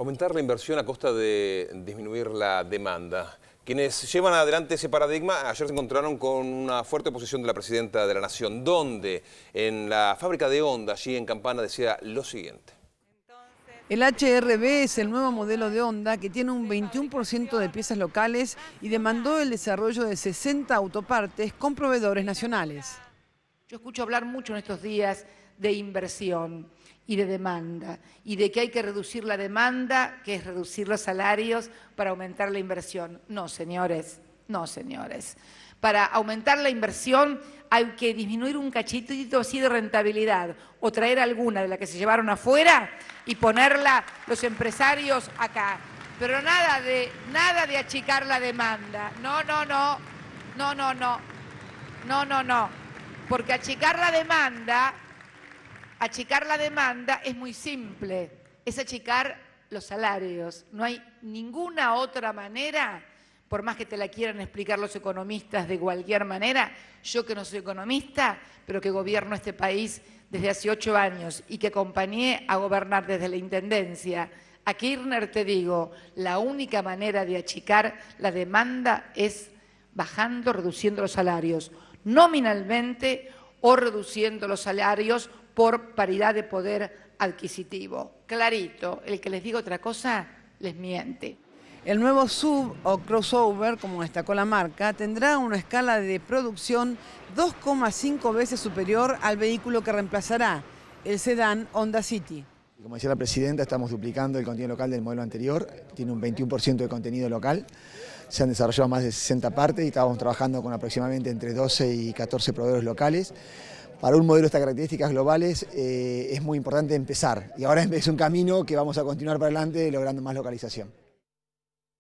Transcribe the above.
Aumentar la inversión a costa de disminuir la demanda. Quienes llevan adelante ese paradigma ayer se encontraron con una fuerte oposición de la Presidenta de la Nación, donde en la fábrica de Honda, allí en Campana, decía lo siguiente. El HRB es el nuevo modelo de Honda que tiene un 21% de piezas locales y demandó el desarrollo de 60 autopartes con proveedores nacionales. Yo escucho hablar mucho en estos días de inversión y de demanda, y de que hay que reducir la demanda, que es reducir los salarios para aumentar la inversión. No, señores, no, señores. Para aumentar la inversión hay que disminuir un cachitito así de rentabilidad, o traer alguna de la que se llevaron afuera y ponerla los empresarios acá. Pero nada de achicar la demanda. No, no, no, no, no, no, no, no, no. Porque achicar la demanda es muy simple, es achicar los salarios. No hay ninguna otra manera, por más que te la quieran explicar los economistas de cualquier manera. Yo que no soy economista, pero que gobierno este país desde hace 8 años y que acompañé a gobernar desde la Intendencia, a Kirchner te digo, la única manera de achicar la demanda es bajando, reduciendo los salarios, nominalmente, o reduciendo los salarios por paridad de poder adquisitivo. Clarito, el que les diga otra cosa les miente. El nuevo SUV o crossover, como destacó la marca, tendrá una escala de producción 2,5 veces superior al vehículo que reemplazará, el sedán Honda City. Como decía la Presidenta, estamos duplicando el contenido local del modelo anterior, tiene un 21% de contenido local, se han desarrollado más de 60 partes y estábamos trabajando con aproximadamente entre 12 y 14 proveedores locales. Para un modelo de estas características globales es muy importante empezar y ahora es un camino que vamos a continuar para adelante logrando más localización.